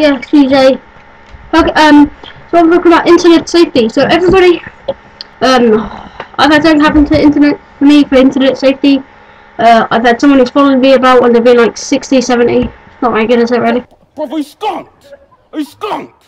Yeah, CJ. Okay, so I'm talking about internet safety. So everybody, I've had something happen to me for internet safety. I've had someone who's followed me about when they've been like 60, 70. Not my goodness, already. Brother, he skunked! He skunked!